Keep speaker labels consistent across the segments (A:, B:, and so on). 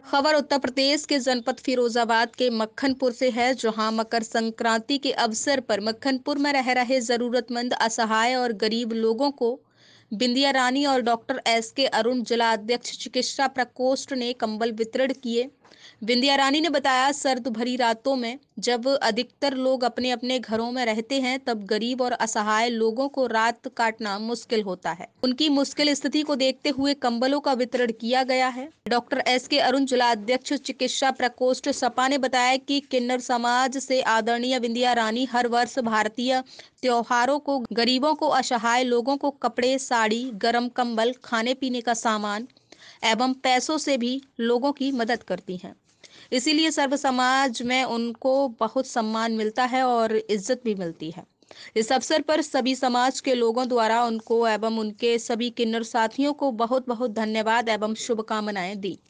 A: खबर उत्तर प्रदेश के जनपद फिरोजाबाद के मक्खनपुर से है, जहां मकर संक्रांति के अवसर पर मक्खनपुर में रह रहे जरूरतमंद, असहाय और गरीब लोगों को बिंदिया रानी और डॉक्टर एस के अरुण, जिला अध्यक्ष चिकित्सा प्रकोष्ठ ने कंबल वितरण किए। बिंदिया रानी ने बताया, सर्द भरी रातों में जब अधिकतर लोग अपने अपने घरों में रहते हैं, तब गरीब और असहाय लोगों को रात काटना मुश्किल होता है। उनकी मुश्किल स्थिति को देखते हुए कंबलों का वितरण किया गया है। डॉक्टर एस के अरुण, जिला अध्यक्ष चिकित्सा प्रकोष्ठ सपा ने बताया कि किन्नर समाज से आदरणीय बिंदिया रानी हर वर्ष भारतीय त्योहारों को गरीबों को, असहाय लोगों को कपड़े, साड़ी, गर्म कंबल, खाने पीने का सामान एवं पैसों से भी लोगों की मदद करती हैं। इसीलिए सर्व समाज में उनको बहुत सम्मान मिलता है और इज्जत भी मिलती है। इस अवसर पर सभी समाज के लोगों द्वारा उनको एवं उनके सभी किन्नर साथियों को बहुत बहुत धन्यवाद एवं शुभकामनाएं दी।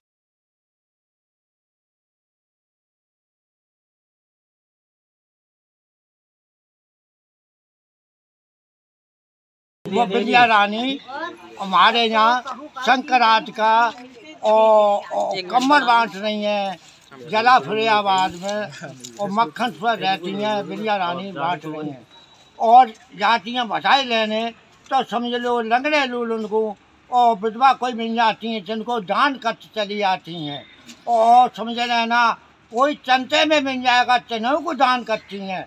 B: वो बिंदिया रानी हमारे यहाँ संक्रांत का और कम्बल बांट रही हैं जिला फिरोजाबाद में, और मक्खनपुर रहती हैं बिंदिया रानी बांट रही हैं और जाती हैं बधाई लेने। तो समझ लो लंगड़े लोग उनको और विधवा कोई मिल जाती हैं जिनको दान करती चली जाती हैं, और समझ लेना कोई चंते में मिल जाएगा चिन्हों को दान करती हैं।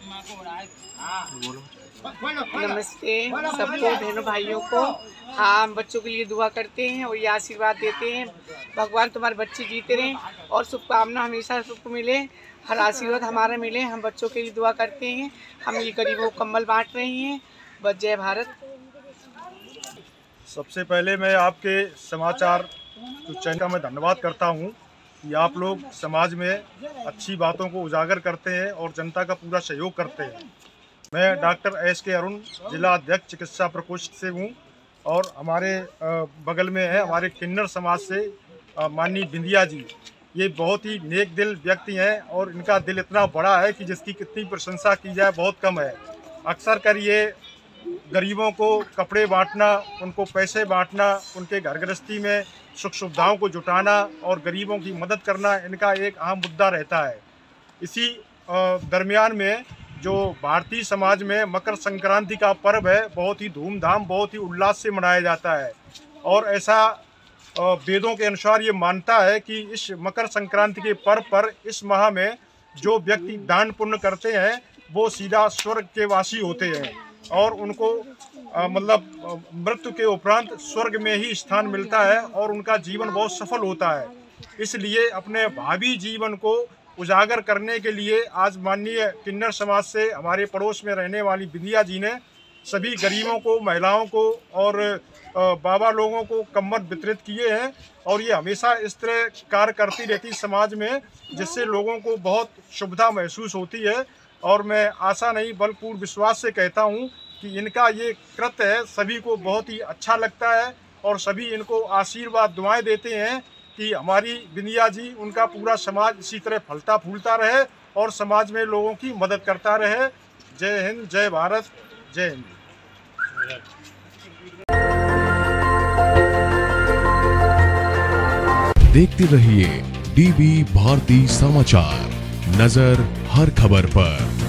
C: नमस्ते सबको, बहनों भाइयों को। हाँ, हम बच्चों के लिए दुआ करते हैं और ये आशीर्वाद देते हैं, भगवान तुम्हारे बच्चे जीते रहें और शुभकामना हमेशा सबको मिले, हर आशीर्वाद हमारा मिले। हम बच्चों के लिए दुआ करते हैं। हम ये गरीबों को कंबल बांट रही हैं। बस जय भारत।
D: सबसे पहले मैं आपके समाचार चैनल का मैं धन्यवाद करता हूँ कि आप लोग समाज में अच्छी बातों को उजागर करते हैं और जनता का पूरा सहयोग करते हैं। मैं डॉक्टर एस के अरुण, जिला अध्यक्ष चिकित्सा प्रकोष्ठ से हूँ और हमारे बगल में है हमारे किन्नर समाज से माननीय बिंदिया जी। ये बहुत ही नेक दिल व्यक्ति हैं और इनका दिल इतना बड़ा है कि जिसकी कितनी प्रशंसा की जाए बहुत कम है। अक्सर कर ये गरीबों को कपड़े बांटना, उनको पैसे बांटना, उनके घर गृहस्थी में सुख सुविधाओं को जुटाना और गरीबों की मदद करना इनका एक अहम मुद्दा रहता है। इसी दरमियान में जो भारतीय समाज में मकर संक्रांति का पर्व है बहुत ही धूमधाम, बहुत ही उल्लास से मनाया जाता है और ऐसा वेदों के अनुसार ये मानता है कि इस मकर संक्रांति के पर्व पर इस माह में जो व्यक्ति दान पुण्य करते हैं वो सीधा स्वर्ग के वासी होते हैं और उनको मतलब मृत्यु के उपरांत स्वर्ग में ही स्थान मिलता है और उनका जीवन बहुत सफल होता है। इसलिए अपने भावी जीवन को उजागर करने के लिए आज माननीय किन्नर समाज से हमारे पड़ोस में रहने वाली बिंदिया जी ने सभी गरीबों को, महिलाओं को और बाबा लोगों को कंबल वितरित किए हैं और ये हमेशा इस तरह कार्य करती रहती समाज में, जिससे लोगों को बहुत सुविधा महसूस होती है। और मैं आशा नहीं बल्कि पूर्ण विश्वास से कहता हूँ कि इनका ये कृत्य है सभी को बहुत ही अच्छा लगता है और सभी इनको आशीर्वाद दुआएं देते हैं कि हमारी बिंदिया जी, उनका पूरा समाज इसी तरह फलता फूलता रहे और समाज में लोगों की मदद करता रहे। जय हिंद, जय भारत, जय हिंद।
E: देखते रहिए डीवी भारती समाचार, नजर हर खबर पर।